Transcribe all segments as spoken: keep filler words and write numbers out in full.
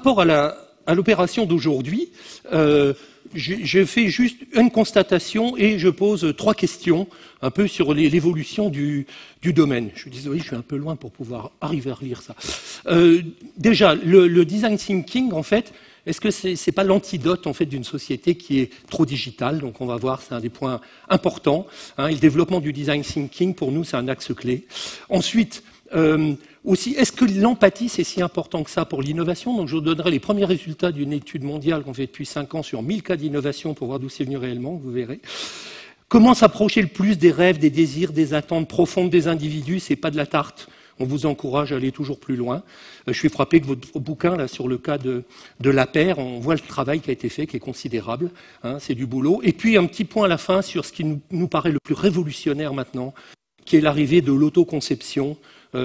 rapport à la, à l'opération d'aujourd'hui, euh, je fais juste une constatation et je pose trois questions un peu sur l'évolution du, du domaine. Je suis désolé, je suis un peu loin pour pouvoir arriver à relire ça. Euh, déjà, le, le design thinking, en fait, est-ce que c'est n'est pas l'antidote en fait d'une société qui est trop digitale? Donc on va voir, c'est un des points importants. Hein, et le développement du design thinking, pour nous, c'est un axe clé. Ensuite, euh, aussi, est-ce que l'empathie, c'est si important que ça pour l'innovation? Donc je vous donnerai les premiers résultats d'une étude mondiale qu'on fait depuis cinq ans sur mille cas d'innovation pour voir d'où c'est venu réellement, vous verrez. Comment s'approcher le plus des rêves, des désirs, des attentes profondes des individus? C'est pas de la tarte. On vous encourage à aller toujours plus loin. Je suis frappé que votre bouquin, là, sur le cas de, de la paire, on voit le travail qui a été fait, qui est considérable. Hein, c'est du boulot. Et puis, un petit point à la fin sur ce qui nous, nous paraît le plus révolutionnaire maintenant, qui est l'arrivée de l'autoconception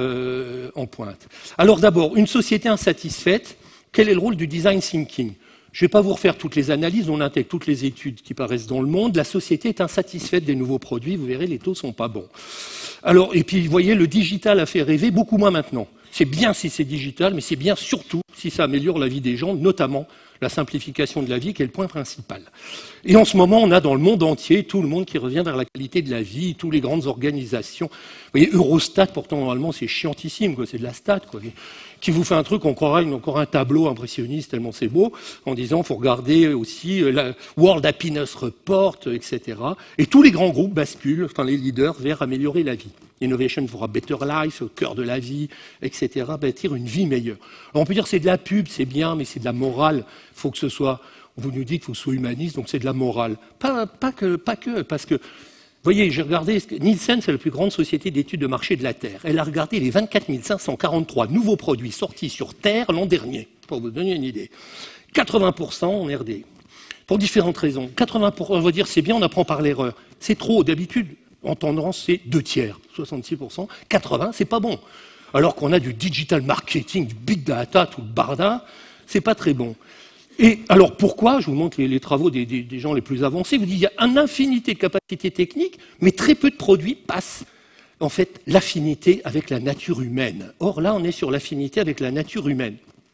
euh, en pointe. Alors d'abord, une société insatisfaite, quel est le rôle du design thinking? Je ne vais pas vous refaire toutes les analyses, on intègre toutes les études qui paraissent dans le monde. La société est insatisfaite des nouveaux produits, vous verrez, les taux ne sont pas bons. Alors, et puis, vous voyez, le digital a fait rêver, beaucoup moins maintenant. C'est bien si c'est digital, mais c'est bien surtout si ça améliore la vie des gens, notamment la simplification de la vie, qui est le point principal. Et en ce moment, on a dans le monde entier tout le monde qui revient vers la qualité de la vie, toutes les grandes organisations. Vous voyez, Eurostat, pourtant, normalement, c'est chiantissime, quoi, c'est de la stat, quoi. Qui vous fait un truc, on croirait encore un tableau impressionniste tellement c'est beau, en disant faut regarder aussi la World Happiness Report, et cetera. Et tous les grands groupes basculent, enfin les leaders, vers améliorer la vie. Innovation for a Better Life, au cœur de la vie, et cetera. Bâtir une vie meilleure. Alors on peut dire c'est de la pub, c'est bien, mais c'est de la morale. Il faut que ce soit, vous nous dites qu'il faut que ce soit humaniste, donc c'est de la morale. Pas, pas que, pas que, parce que vous voyez, j'ai regardé, Nielsen, c'est la plus grande société d'études de marché de la Terre. Elle a regardé les vingt-quatre mille cinq cent quarante-trois nouveaux produits sortis sur Terre l'an dernier, pour vous donner une idée. quatre-vingts pour cent en R D. Pour différentes raisons. quatre-vingts pour cent, on va dire, c'est bien, on apprend par l'erreur. C'est trop, d'habitude, en tendance, c'est deux tiers, soixante-six pour cent. quatre-vingts, c'est pas bon. Alors qu'on a du digital marketing, du big data, tout le barda, c'est pas très bon. Et alors pourquoi? Je vous montre les, les travaux des, des, des gens les plus avancés. Vous dites il y a une infinité de capacités techniques, mais très peu de produits passent en fait l'affinité avec la nature humaine. Or là, on est sur l'affinité avec la nature humaine.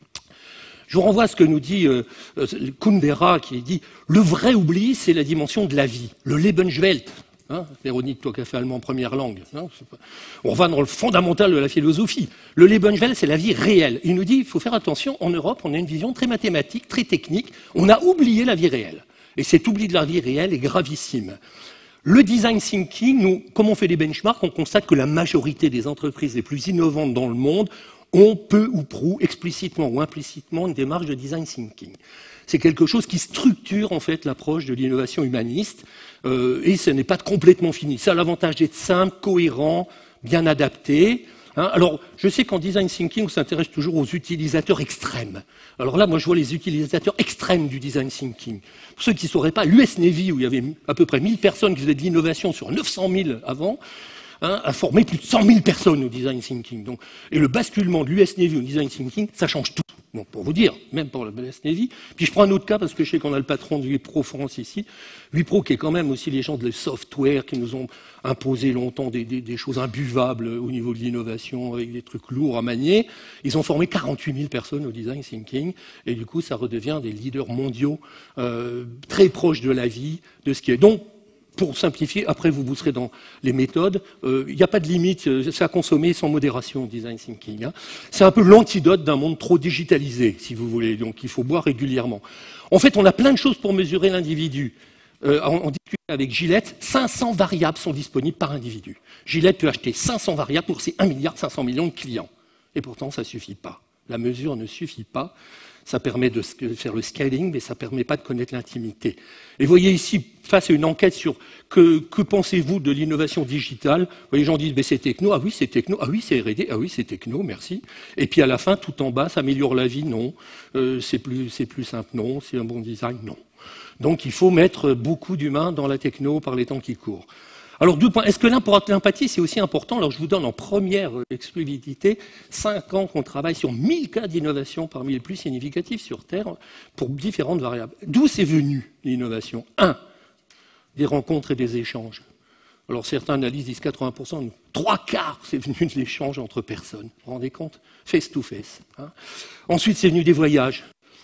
Je vous renvoie à ce que nous dit euh, Kundera, qui dit le vrai oubli, c'est la dimension de la vie, le Lebenswelt. Hein, Véronique, toi qui as fait allemand en première langue. Hein, pas... On va dans le fondamental de la philosophie. Le Lebenswelt, c'est la vie réelle. Il nous dit, il faut faire attention, en Europe, on a une vision très mathématique, très technique. On a oublié la vie réelle. Et cet oubli de la vie réelle est gravissime. Le design thinking, nous, comme on fait des benchmarks, on constate que la majorité des entreprises les plus innovantes dans le monde ont peu ou prou, explicitement ou implicitement, une démarche de design thinking. C'est quelque chose qui structure en fait l'approche de l'innovation humaniste euh, et ce n'est pas complètement fini. Ça a l'avantage d'être simple, cohérent, bien adapté. Hein. Alors, je sais qu'en design thinking, on s'intéresse toujours aux utilisateurs extrêmes. Alors là, moi, je vois les utilisateurs extrêmes du design thinking. Pour ceux qui ne sauraient pas, l'U S Navy, où il y avait à peu près mille personnes qui faisaient de l'innovation sur neuf cent mille avant, hein, a formé plus de cent mille personnes au design thinking. Donc, et le basculement de l'U S Navy au design thinking, ça change tout. Bon, pour vous dire, même pour le U S Navy. Puis je prends un autre cas, parce que je sais qu'on a le patron de Wipro France ici. Wipro, qui est quand même aussi les gens de le software, qui nous ont imposé longtemps des, des, des choses imbuvables au niveau de l'innovation, avec des trucs lourds à manier. Ils ont formé quarante-huit mille personnes au design thinking, et du coup, ça redevient des leaders mondiaux, euh, très proches de la vie, de ce qui est. Donc, pour simplifier, après vous vous serez dans les méthodes, il euh, n'y a pas de limite, c'est à consommer sans modération, design thinking. Hein. C'est un peu l'antidote d'un monde trop digitalisé, si vous voulez, donc il faut boire régulièrement. En fait, on a plein de choses pour mesurer l'individu. Euh, on, on discute avec Gillette, cinq cents variables sont disponibles par individu. Gillette peut acheter cinq cents variables pour ses un milliard cinq cents millions de clients. Et pourtant, ça ne suffit pas. La mesure ne suffit pas. Ça permet de faire le scaling, mais ça ne permet pas de connaître l'intimité. Et vous voyez ici, face à une enquête sur que, que pensez-vous de l'innovation digitale, les gens disent, c'est techno, ah oui, c'est techno, ah oui, c'est R et D, ah oui, c'est techno, merci. Et puis à la fin, tout en bas, ça améliore la vie, non. Euh, c'est plus, c'est plus simple, non. C'est un bon design, non. Donc il faut mettre beaucoup d'humains dans la techno par les temps qui courent. Alors, deux points. Est-ce que l'empathie, c'est aussi important? Alors, je vous donne en première exclusivité cinq ans qu'on travaille sur mille cas d'innovation parmi les plus significatifs sur Terre pour différentes variables. D'où c'est venu l'innovation? Un, des rencontres et des échanges. Alors, certains analysent disent quatre-vingts pour cent, trois quarts, c'est venu de l'échange entre personnes. Vous vous rendez compte? Face to face. Hein. Ensuite, c'est venu des voyages.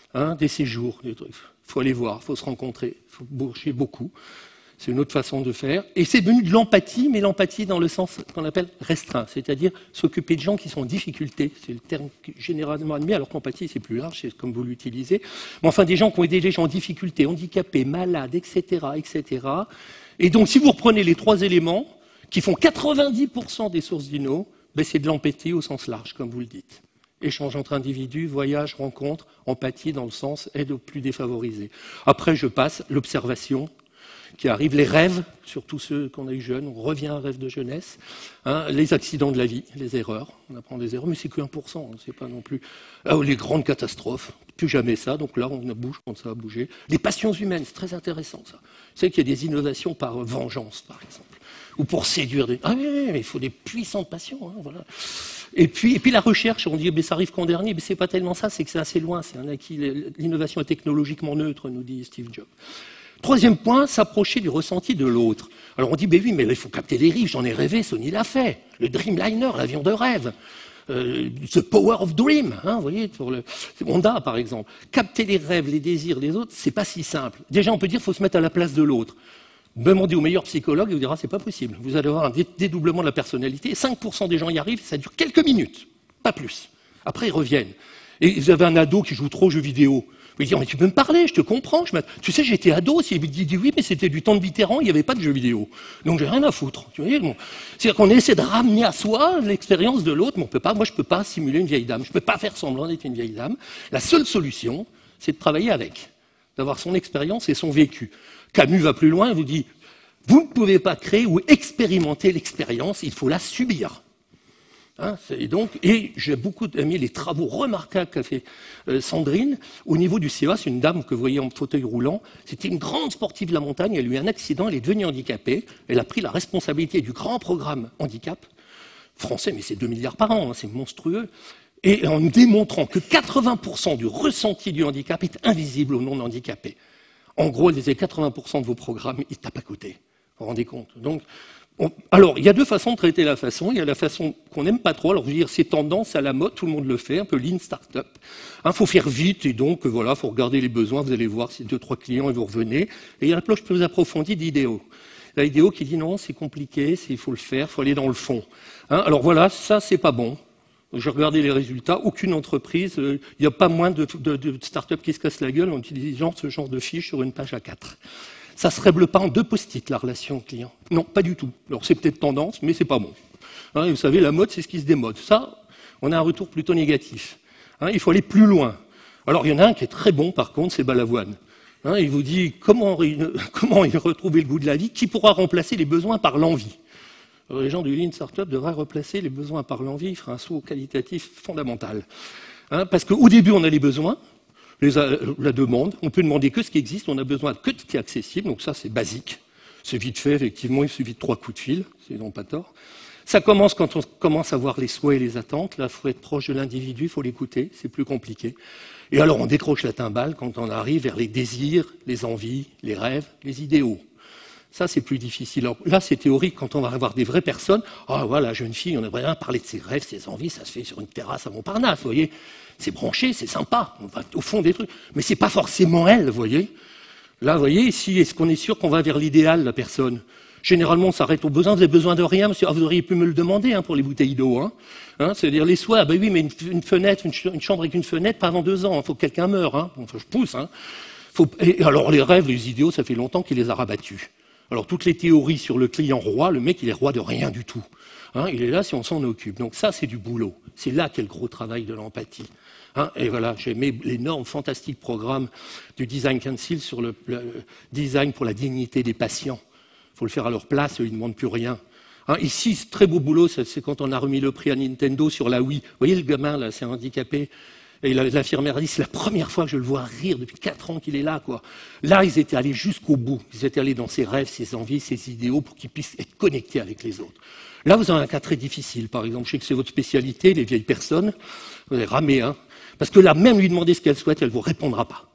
hein, des séjours, des trucs. Il faut aller voir, il faut se rencontrer, il faut bouger beaucoup. C'est une autre façon de faire. Et c'est devenu de l'empathie, mais l'empathie dans le sens qu'on appelle restreint, c'est-à-dire s'occuper de gens qui sont en difficulté. C'est le terme généralement admis, alors qu'empathie, c'est plus large, c'est comme vous l'utilisez. Mais enfin, des gens qui ont aidé les gens en difficulté, handicapés, malades, et cetera, et cetera. Et donc, si vous reprenez les trois éléments, qui font quatre-vingt-dix pour cent des sources d'I N O, ben c'est de l'empathie au sens large, comme vous le dites. Échange entre individus, voyage, rencontre, empathie dans le sens aide aux plus défavorisés. Après, je passe l'observation, qui arrive, les rêves, surtout ceux qu'on a eu jeunes, on revient à un rêve de jeunesse, hein, les accidents de la vie, les erreurs, on apprend des erreurs, mais c'est que un pour cent, c'est pas non plus... Ah, les grandes catastrophes, plus jamais ça, donc là on bouge quand ça a bougé. Les passions humaines, c'est très intéressant ça. Vous savez qu'il y a des innovations par vengeance, par exemple, ou pour séduire des... Ah oui, oui, mais il faut des puissantes passions, hein, voilà. Et puis, et puis la recherche, on dit mais ça arrive qu'en dernier, mais c'est pas tellement ça, c'est que c'est assez loin, c'est un acquis, l'innovation est technologiquement neutre, nous dit Steve Jobs. Troisième point, s'approcher du ressenti de l'autre. Alors on dit, ben oui, mais là, il faut capter les rives, j'en ai rêvé, Sony l'a fait. Le Dreamliner, l'avion de rêve. Euh, The Power of Dream, hein, vous voyez, pour le Honda par exemple. Capter les rêves, les désirs des autres, c'est pas si simple. Déjà, on peut dire qu'il faut se mettre à la place de l'autre. Demandez au meilleur psychologue, il vous dira, c'est pas possible. Vous allez avoir un dédoublement de la personnalité. cinq pour cent des gens y arrivent, ça dure quelques minutes, pas plus. Après, ils reviennent. Et vous avez un ado qui joue trop aux jeux vidéo. Vous dire, mais tu peux me parler, je te comprends. Je tu sais, j'étais ado, s'il dit, dit oui, mais c'était du temps de vétéran, il n'y avait pas de jeux vidéo. Donc j'ai rien à foutre. Tu vois, bon. C'est-à-dire qu'on essaie de ramener à soi l'expérience de l'autre, mais on peut pas, moi je ne peux pas simuler une vieille dame, je ne peux pas faire semblant d'être une vieille dame. La seule solution, c'est de travailler avec, d'avoir son expérience et son vécu. Camus va plus loin, il vous dit, vous ne pouvez pas créer ou expérimenter l'expérience, il faut la subir. Hein, et donc, et j'ai beaucoup aimé les travaux remarquables qu'a fait euh, Sandrine au niveau du C E A. C'est une dame que vous voyez en fauteuil roulant. C'était une grande sportive de la montagne. Elle a eu un accident, elle est devenue handicapée. Elle a pris la responsabilité du grand programme handicap français, mais c'est deux milliards par an, hein, c'est monstrueux. Et en démontrant que quatre-vingts pour cent du ressenti du handicap est invisible aux non-handicapés. En gros, elle disait quatre-vingts pour cent de vos programmes, ils tapent à côté. Vous vous rendez compte? Donc, on... alors, il y a deux façons de traiter la façon. Il y a la façon qu'on n'aime pas trop. Alors, je veux dire, c'est tendance à la mode, tout le monde le fait, un peu lean startup. Il hein, faut faire vite et donc, voilà, il faut regarder les besoins. Vous allez voir, c'est deux, trois clients et vous revenez. Et il y a l'approche plus approfondie d'Idéo. La Idéo qui dit non, c'est compliqué, il faut le faire, il faut aller dans le fond. Hein, alors voilà, ça, c'est pas bon. J'ai regardé les résultats, aucune entreprise, il euh, n'y a pas moins de, de, de start-up qui se cassent la gueule en utilisant ce genre de fiche sur une page A quatre. Ça ne se règle pas en deux post-it, la relation client. Non, pas du tout. Alors c'est peut-être tendance, mais c'est pas bon. Hein, vous savez, la mode, c'est ce qui se démode. Ça, on a un retour plutôt négatif. Hein, il faut aller plus loin. Alors il y en a un qui est très bon, par contre, c'est Balavoine. Hein, il vous dit comment, comment retrouver le goût de la vie, qui pourra remplacer les besoins par l'envie. Alors, les gens du Lean Startup devraient replacer les besoins par l'envie, il fera un saut qualitatif fondamental. Hein, parce qu'au début, on a les besoins, les, la demande, on peut demander que ce qui existe, on a besoin que de ce qui est accessible, donc ça c'est basique. C'est vite fait, effectivement, il suffit de trois coups de fil, c'est non pas tort. Ça commence quand on commence à voir les souhaits et les attentes, là il faut être proche de l'individu, il faut l'écouter, c'est plus compliqué. Et alors on décroche la timbale quand on arrive vers les désirs, les envies, les rêves, les idéaux. Ça, c'est plus difficile. Alors, là, c'est théorique quand on va avoir des vraies personnes. Ah, voilà, jeune fille, on aimerait bien parler de ses rêves, ses envies, ça se fait sur une terrasse à Montparnasse, vous voyez. C'est branché, c'est sympa, on va au fond des trucs. Mais c'est pas forcément elle, vous voyez. Là, vous voyez, ici, est-ce qu'on est sûr qu'on va vers l'idéal, la personne? Généralement, on s'arrête aux besoins. Vous avez besoin de rien, monsieur. Ah, vous auriez pu me le demander hein, pour les bouteilles d'eau. Hein. Hein, c'est-à-dire les soins. Ah, ben oui, mais une, une fenêtre, une, ch une chambre avec une fenêtre, pas avant deux ans. Il faut que quelqu'un meure. Hein. Enfin, je pousse. Hein. Faut... Et alors, les rêves, les idéaux, ça fait longtemps qu'il les a rabattus. Alors, toutes les théories sur le client roi, le mec, il est roi de rien du tout. Hein, il est là si on s'en occupe. Donc ça, c'est du boulot. C'est là qu'est le gros travail de l'empathie. Hein, et voilà, j'ai aimé l'énorme, fantastique programme du Design Council sur le, le design pour la dignité des patients. Il faut le faire à leur place, eux, ils ne demandent plus rien. Hein, ici, ce très beau boulot, c'est quand on a remis le prix à Nintendo sur la Wii. Vous voyez le gamin, là, c'est handicapé. Et l'infirmière a dit, c'est la première fois que je le vois rire depuis quatre ans qu'il est là, quoi. Là, ils étaient allés jusqu'au bout. Ils étaient allés dans ses rêves, ses envies, ses idéaux pour qu'ils puissent être connectés avec les autres. Là, vous avez un cas très difficile. Par exemple, je sais que c'est votre spécialité, les vieilles personnes. Vous avez ramé, hein. Parce que là, même lui demander ce qu'elle souhaite, elle ne vous répondra pas.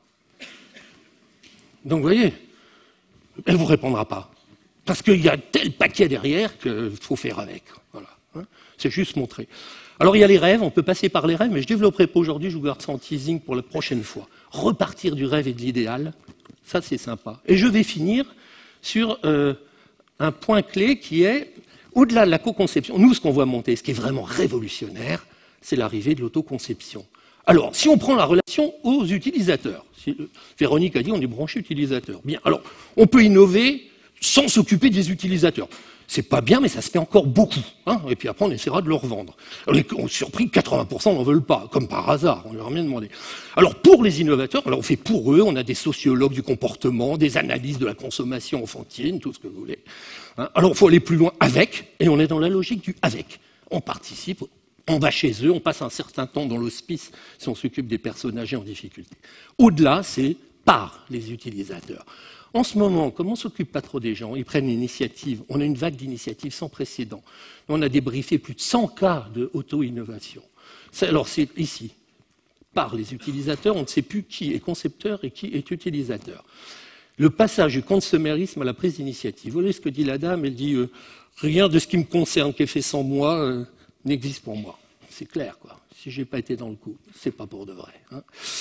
Donc, vous voyez, elle ne vous répondra pas. Parce qu'il y a tel paquet derrière qu'il faut faire avec. Voilà. Hein. C'est juste montrer. Alors il y a les rêves, on peut passer par les rêves, mais je ne développerai pas aujourd'hui, je vous garde ça en teasing pour la prochaine fois. Repartir du rêve et de l'idéal, ça c'est sympa. Et je vais finir sur euh, un point clé qui est, au-delà de la co-conception, nous ce qu'on voit monter, ce qui est vraiment révolutionnaire, c'est l'arrivée de l'autoconception. Alors, si on prend la relation aux utilisateurs, si, euh, Véronique a dit on est branché utilisateur. Bien, alors, on peut innover sans s'occuper des utilisateurs. C'est pas bien, mais ça se fait encore beaucoup. Hein, et puis après, on essaiera de le revendre. On est surpris que quatre-vingts pour cent n'en veulent pas, comme par hasard, on leur a rien demandé. Alors, pour les innovateurs, alors on fait pour eux, on a des sociologues du comportement, des analyses de la consommation enfantine, tout ce que vous voulez. Hein, alors, il faut aller plus loin avec, et on est dans la logique du avec. On participe, on va chez eux, on passe un certain temps dans l'hospice si on s'occupe des personnes âgées en difficulté. Au-delà, c'est par les utilisateurs. En ce moment, comme on ne s'occupe pas trop des gens, ils prennent l'initiative. On a une vague d'initiatives sans précédent. On a débriefé plus de cent cas de auto-innovation. Alors c'est ici, par les utilisateurs, on ne sait plus qui est concepteur et qui est utilisateur. Le passage du consumérisme à la prise d'initiative. Vous voyez ce que dit la dame, elle dit euh, « rien de ce qui me concerne, qui est fait sans moi, euh, n'existe pour moi ». C'est clair, quoi. Si je n'ai pas été dans le coup, c'est pas pour de vrai. Hein.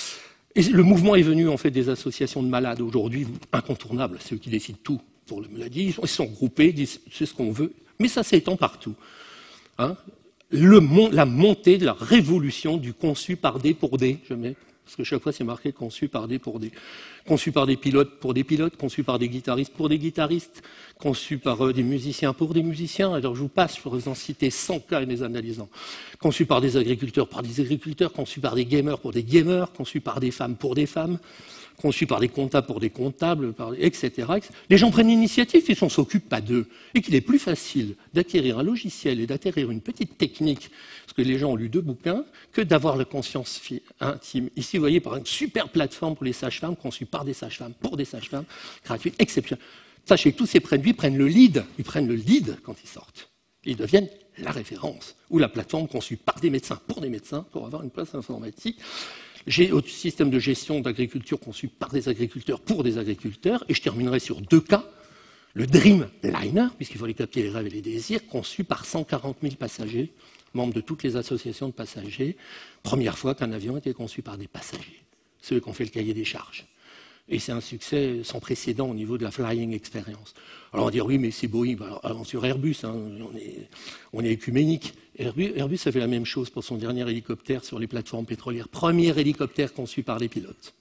Et le mouvement est venu en fait des associations de malades aujourd'hui incontournables, c'est eux qui décident tout pour le maladie, ils sont groupés, ils disent c'est ce qu'on veut, mais ça s'étend partout. Hein, le, la montée de la révolution du conçu par des pour des, je mets, parce que chaque fois c'est marqué conçu par des pour des, conçu par des pilotes pour des pilotes, conçu par des guitaristes pour des guitaristes, conçu par euh, des musiciens pour des musiciens, alors je vous passe, je pourrais vous en citer cent cas et les analysant, conçu par des agriculteurs par des agriculteurs, conçu par des gamers pour des gamers, conçu par des femmes pour des femmes, conçu par des comptables pour des comptables, par, et cetera. Les gens prennent l'initiative et on ne s'occupe pas d'eux. Et qu'il est plus facile d'acquérir un logiciel et d'acquérir une petite technique, parce que les gens ont lu deux bouquins, que d'avoir la conscience intime. Ici, vous voyez, par une super plateforme pour les sages-femmes, conçue par des sages-femmes, pour des sages-femmes, gratuite, exceptionnelle. Sachez que tous ces produits prennent le lead, ils prennent le lead quand ils sortent. Ils deviennent la référence, ou la plateforme conçue par des médecins, pour des médecins, pour avoir une place informatique. J'ai un système de gestion d'agriculture conçu par des agriculteurs pour des agriculteurs, et je terminerai sur deux cas. Le Dreamliner, puisqu'il faut les capter les rêves et les désirs, conçu par cent quarante mille passagers, membres de toutes les associations de passagers. Première fois qu'un avion était conçu par des passagers, ceux qui ont fait le cahier des charges. Et c'est un succès sans précédent au niveau de la flying experience. Alors on va dire oui, mais c'est Boeing, alors sur Airbus, hein, on est, on est écuménique. Airbus, Airbus a fait la même chose pour son dernier hélicoptère sur les plateformes pétrolières. Premier hélicoptère conçu par les pilotes.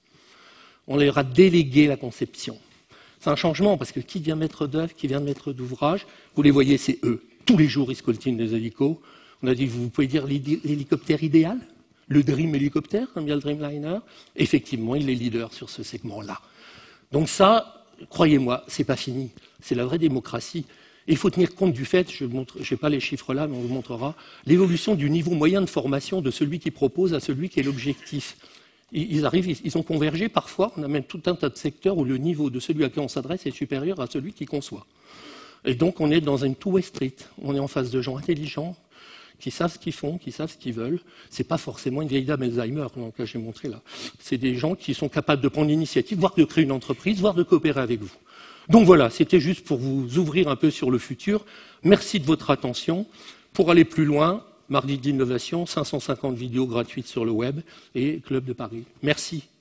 On leur a délégué la conception. C'est un changement, parce que qui vient mettre d'œuvre, qui vient de mettre d'ouvrage, vous les voyez, c'est eux. Tous les jours, ils scoltinent des hélicos. On a dit, vous pouvez dire l'hélicoptère idéal ? Le Dream hélicoptère, comme il y a le Dreamliner, effectivement, il est leader sur ce segment-là. Donc ça, croyez-moi, c'est pas fini. C'est la vraie démocratie. Et il faut tenir compte du fait, je n'ai pas les chiffres là, mais on vous montrera, l'évolution du niveau moyen de formation de celui qui propose à celui qui est l'objectif. Ils arrivent, ils ont convergé parfois, on a même tout un tas de secteurs où le niveau de celui à qui on s'adresse est supérieur à celui qui conçoit. Et donc on est dans une two-way street, on est en face de gens intelligents, qui savent ce qu'ils font, qui savent ce qu'ils veulent. C'est pas forcément une vieille dame Alzheimer, donc là j'ai montré là. C'est des gens qui sont capables de prendre l'initiative, voire de créer une entreprise, voire de coopérer avec vous. Donc voilà, c'était juste pour vous ouvrir un peu sur le futur. Merci de votre attention. Pour aller plus loin, mardi d'innovation, cinq cent cinquante vidéos gratuites sur le web et Club de Paris. Merci.